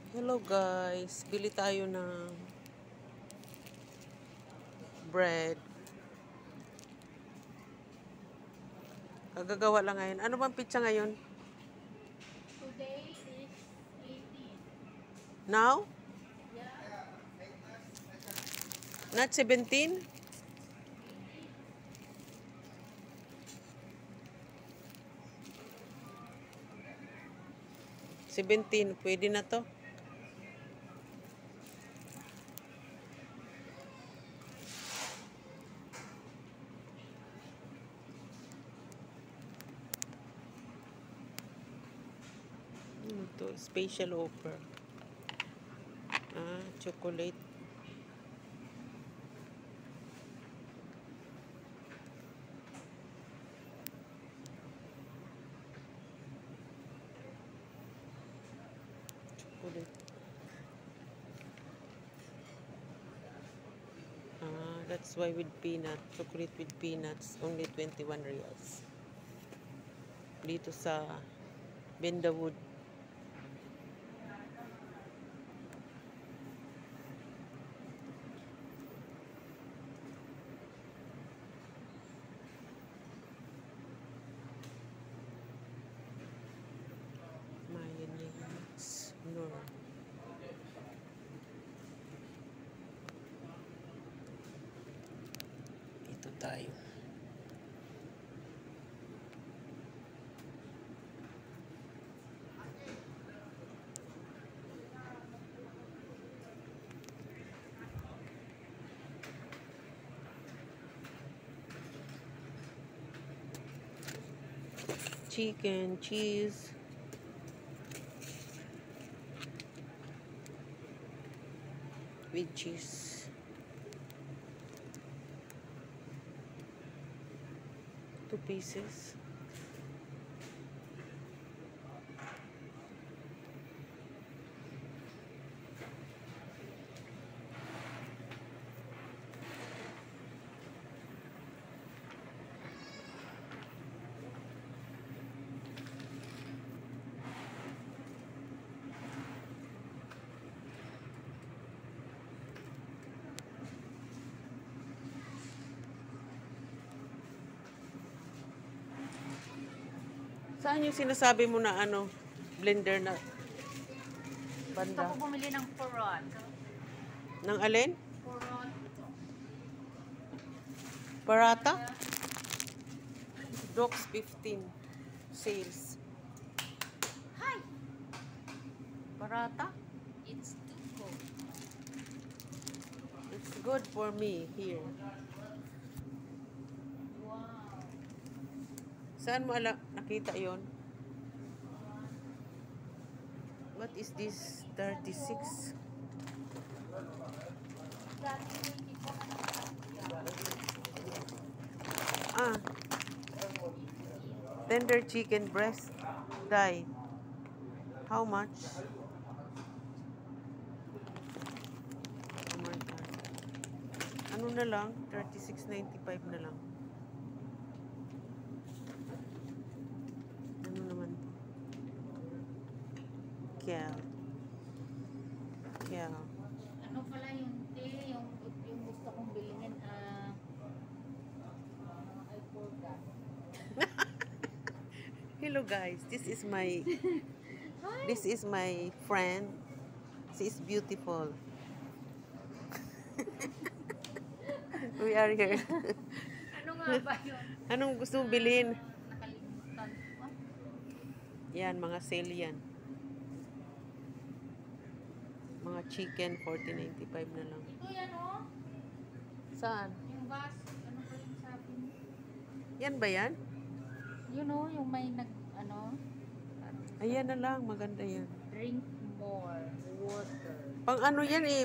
Hello guys, bili tayo ng bread. Kagagawa lang ngayon. Ano bang pizza ngayon? Today is 18. Now? Yeah, Not 17? 18. 17, pwede na to. Ano to? Special offer. Chocolate. Chocolate. That's why with peanut. Chocolate with peanuts. Only 21 reals. Dito sa Bendawood. Mayonnaise. No. Ito tayo. Chicken, cheese. With cheese. Two pieces. Saan yung sinasabi mo na blender na Gusto banda? ko bumili ng purot. Ng alin? Purot. Parata? Docs 15. Sales. Hi! Parata? It's too cold. It's good for me here. Wow. Saan mo nakita yon? What is this? 36? Dati 24 Ah. Tender chicken breast. Dai. How much? Ano na lang? 36.95 na lang. Ano naman to? Kel. Ano pala yung tea, yung gusto kong bilhin, I forgot. Hello guys, this is my friend. She is beautiful. We are here. Ano nga ba yun? Anong gusto mong bilhin? Nakalimutan ko. Yan, mga sale yan. Mga chicken, 40.95 na lang. Ito yan oh. Saan? Yung bus. Ano ba yung sabi mo? Yan ba yan? You know, yung may Ayan na lang, maganda yan. drink more water. Pang ano yan eh,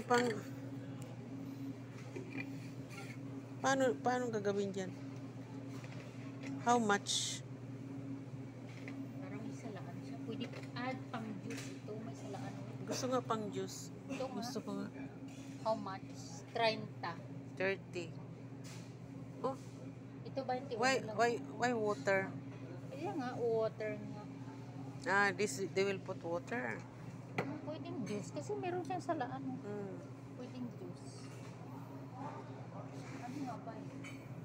paano gagawin dyan? How much? Parang may salaan siya. Pwede add pang juice ito. May salaan. Gusto nga pang juice. Ito nga. Gusto ko nga. How much? 30. 30. Oh, Ito 21 lang. why water? Kaya nga, water nga. They will put water. Pwede Pwedeng juice kasi meron siyang salaan. Mm. Pwedeng juice. Ano nga ba yun?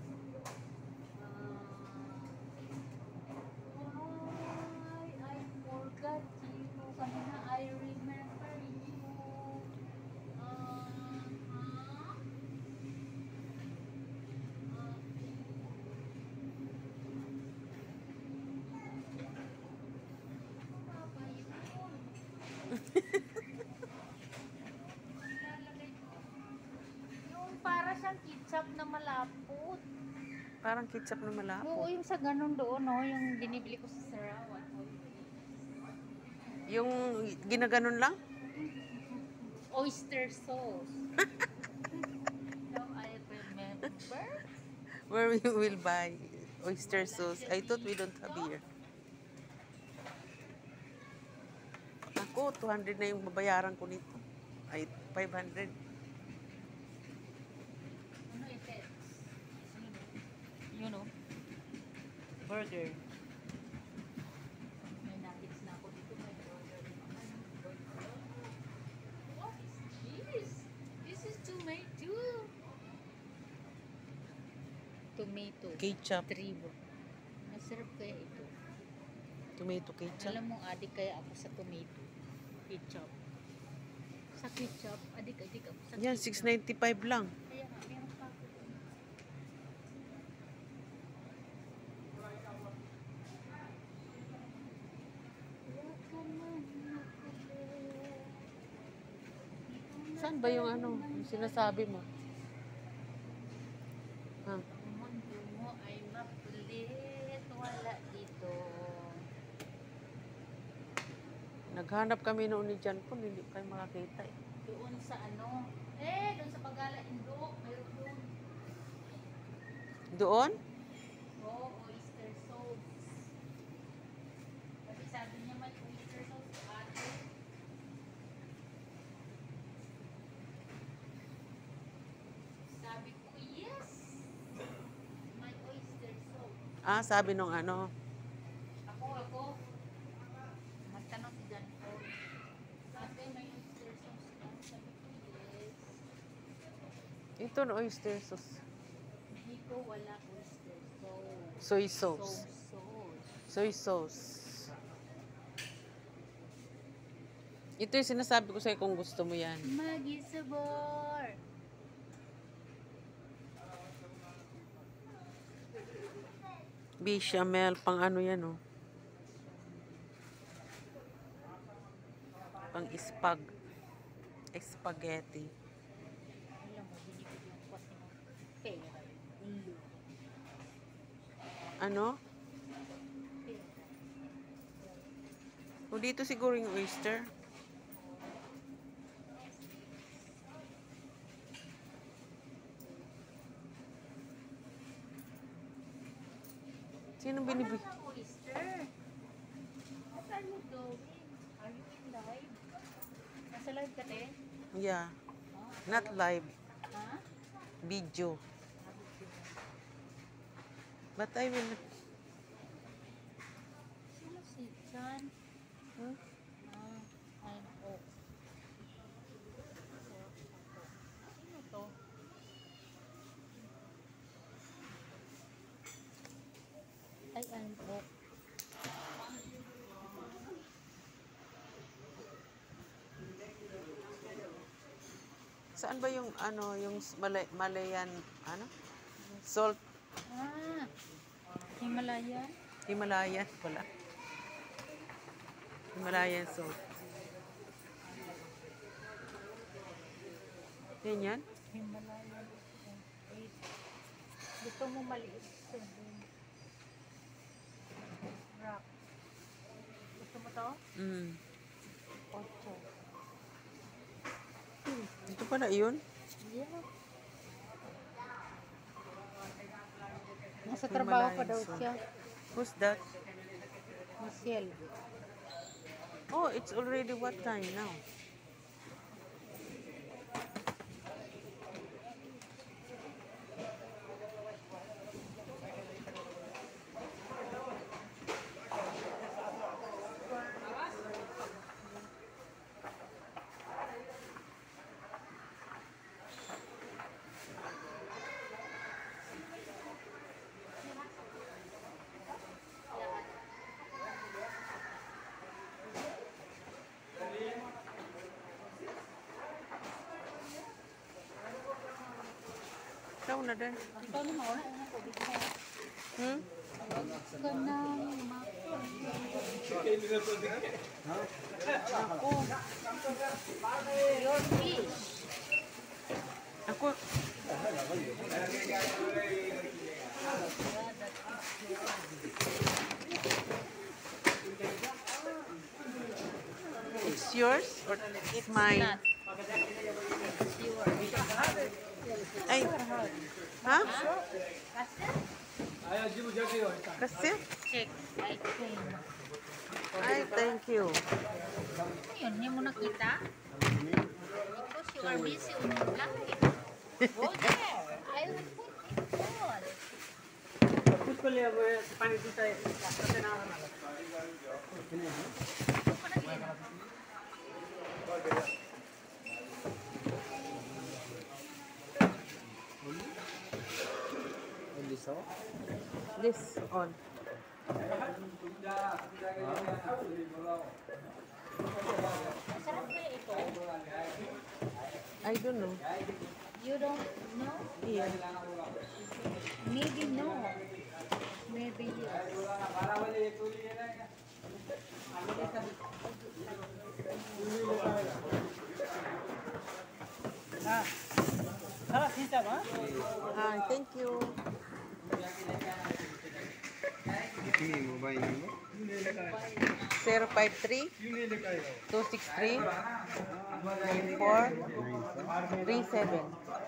I forgot you. Kanina, I remember you. Uh, ano nga ba yun? Ilalagay ko. Yung para siyang ketchup na malapot. Parang ketchup na Oo, malapot. yung sa ganun doon, no? Yung binibili ko sa Sarawan. Yung ginaganon lang? Oyster sauce. Now I remember. Where we will buy oyster sauce. I thought we don't have here. Ako, 200 na yung babayaran ko nito. Ay, 500. Ano ito? You know? Burger. May nuggets na ako dito. May burger naman. What is this? This is tomato. Tomato. Ketchup. Tribo. Masarap kaya ito. Tomato ketchup. Alam mo, adik kaya ako sa tomato. Ketchup. Sa ketchup, adik-adik ako sa Yan, ketchup. 695 lang. Kaya nga, meron pa ako dun. Saan ba yung ano, yung sinasabi mo? Ha? Ang mundo mo ay makulit. Wala dito. Naghanap kami noon ni John Paul, hindi kayo makakita eh. Doon sa ano, doon sa Pagala Indok, mayroon doon. Doon? Oo, oyster sauce. Kasi sabi niya may oyster sauce sa atin. Sabi ko, yes! May oyster sauce. Ah, sabi nung ano. Ako. Magtanong si John Paul. Ate, may oyster sauce ka? Sabi ko, yes. Ito na oyster sauce. Hindi ko wala oyster sauce. Soy sauce. Sauce. Soy sauce. Ito yung sinasabi ko sa'yo kung gusto mo yan. Magisabor! Bechamel, pang ano yan oh. Pang spaghetti. Alam mo, binibigyan ko kasi ng pera. Ulo. Ano? Pera. O dito siguro yung oyster. Sino binibig? Wala ng oyster. What are you doing? Are you in live? Nasa live ka, te? Yeah. Oh, Not live. ha? Video. But I will... Sino si John? Hmm? I'm off. Sino to? Ay, I'm off. Saan ba yung ano, yung Malayan, ano? Salt, Ah, Himalaya. Himalayan pala. Himalayan salt. Yan yan? Himalaya. Wait. Gusto mo maliit? 7. Rock. Gusto mo to? 8. Dito pala yun. Yeah. Nasa trabaho pa daw Himalayan siya. Who's that? Michelle. Oh, it's already what time now? na din. Ikaw na mauna na tubig mo. Hmm? Ganang Ako. your fish. Ako. It's yours or it's mine? Not. It's yours. Ay. Ha? Kasi? Kasi? Check. I think. Ay, thank you. Ayun, hindi mo nakita? Because you are busy on your life. Go there. I will put it all. This on. Masarap kaya ito? I don't know. You don't know? Yeah. Maybe no. Maybe yes. Hi, thank you. Mobile number 053 263 9437.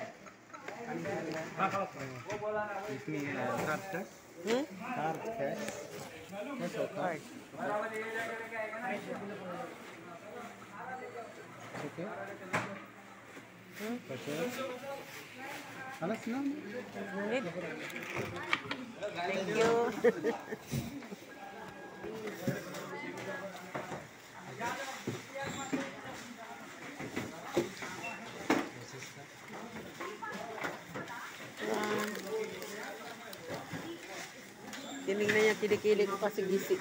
इसमें कार्ड है Hmm? Card है कैसे होता है Card. Okay Hmm? कैसे अनस ना Need? Thank you. Tinignan niya, kilikili ko kasi gisik.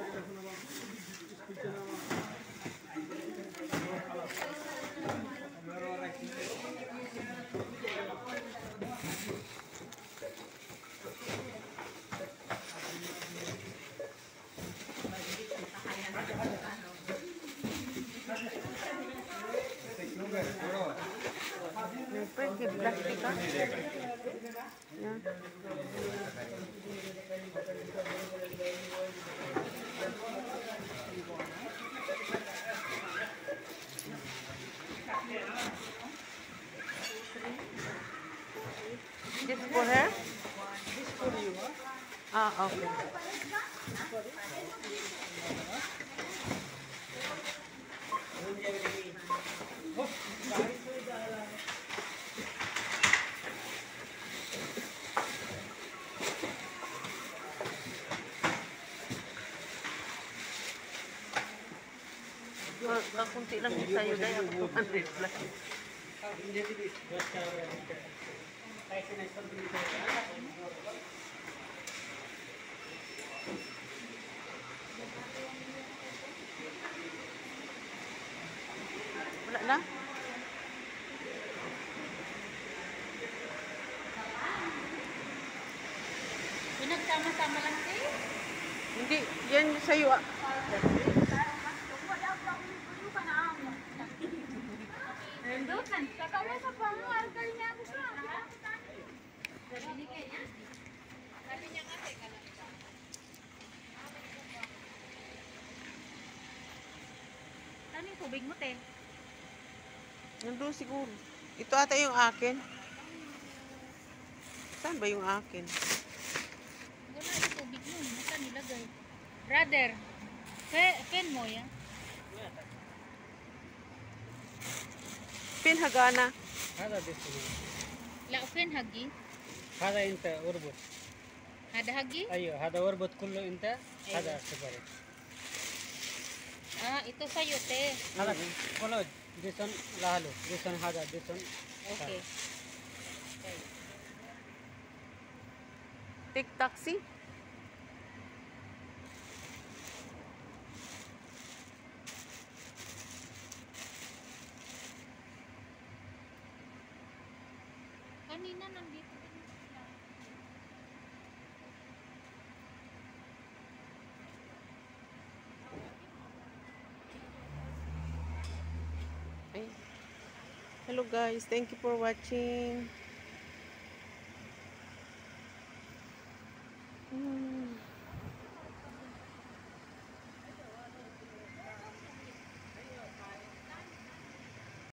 Siyempre, plastic ka. Yan. This for her? This for you, huh? Ah, okay. Kakunti lang yung sa'yo dahil ako 200 plus. Wala na? Pinagsama-sama lang kayo? Hindi, yan sa'yo ah. Doon, kakawa sa pangar, kaya niya ako siya. Binigay niya? Sabi niya nga, teka lang. Ano yung tubig mo, te? Nandun siguro. Ito ata yung akin. Saan ba yung akin? Wala yung tubig mo. Basta nilagay. Brother, pen mo yan? Pinhagana. هذا ديسكو La, pen hagi? هذا انت اربط Hada hagi? ايوه هذا اربط كله انت هذا سيبريت Ah, ito sa'yo, te. هذا كله ديسون لهالو ديسون هذا ديسون Okay. Take taxi. Kanina nandito. Hello guys, thank you for watching.